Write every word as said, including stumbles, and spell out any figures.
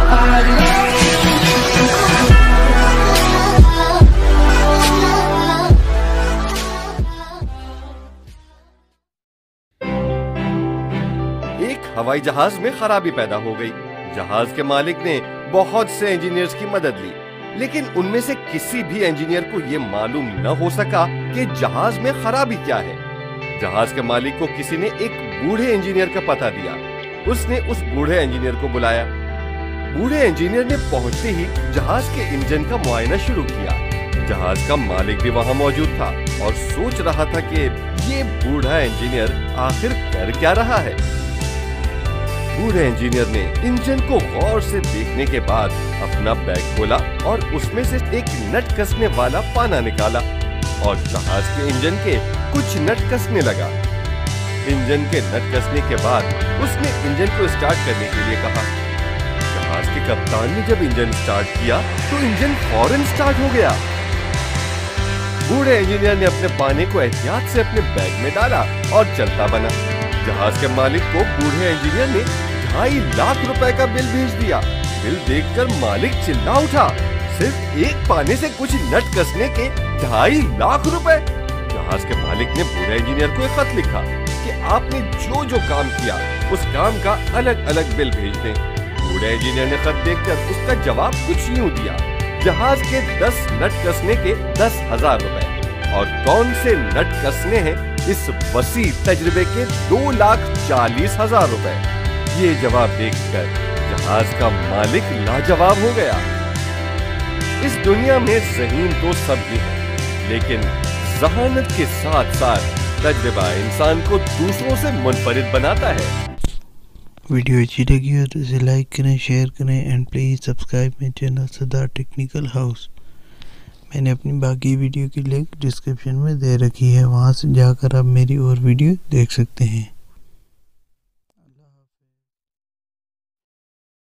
एक हवाई जहाज में खराबी पैदा हो गई। जहाज के मालिक ने बहुत से इंजीनियर्स की मदद ली, लेकिन उनमें से किसी भी इंजीनियर को ये मालूम न हो सका कि जहाज में खराबी क्या है। जहाज के मालिक को किसी ने एक बूढ़े इंजीनियर का पता दिया। उसने उस बूढ़े इंजीनियर को बुलाया। बूढ़े इंजीनियर ने पहुंचते ही जहाज के इंजन का मुआयना शुरू किया। जहाज का मालिक भी वहां मौजूद था और सोच रहा था कि ये बूढ़ा इंजीनियर आखिर कर क्या रहा है। बूढ़े इंजीनियर ने इंजन को गौर से देखने के बाद अपना बैग खोला और उसमें से एक नट कसने वाला पाना निकाला और जहाज के इंजन के कुछ नट कसने लगा। इंजन के नट कसने के बाद उसने इंजन को स्टार्ट करने के लिए कहा। जहाज के कप्तान ने जब इंजन स्टार्ट किया तो इंजन फौरन स्टार्ट हो गया। बूढ़े इंजीनियर ने अपने पाने को एहतियात से अपने बैग में डाला और चलता बना। जहाज के मालिक को बूढ़े इंजीनियर ने ढाई लाख रुपए का बिल भेज दिया। बिल देखकर मालिक चिल्ला उठा, सिर्फ एक पाने से कुछ नट कसने के ढाई लाख रुपए। जहाज के मालिक ने बूढ़े इंजीनियर को एक खत लिखा कि आपने जो जो काम किया उस काम का अलग अलग बिल भेज दें। बूढ़े इंजीनियर ने खत देखकर उसका जवाब कुछ यूं दिया, जहाज के दस नट कसने के दस हजार रुपए और कौन से नट कसने हैं इस वसी तजुर्बे के दो लाख चालीस हजार रुपए। ये जवाब देखकर जहाज का मालिक लाजवाब हो गया। इस दुनिया में ज़हीन तो सब ही है, लेकिन ज़हानत के साथ साथ तजुर्बा इंसान को दूसरों से मुनफरिद बनाता है। वीडियो अच्छी लगी हो तो इसे लाइक करें, शेयर करें and please subscribe my channel Sardar technical house. मैंने अपनी बाकी वीडियो की लिंक डिस्क्रिप्शन में दे रखी है, वहां से जाकर आप मेरी और वीडियो देख सकते हैं।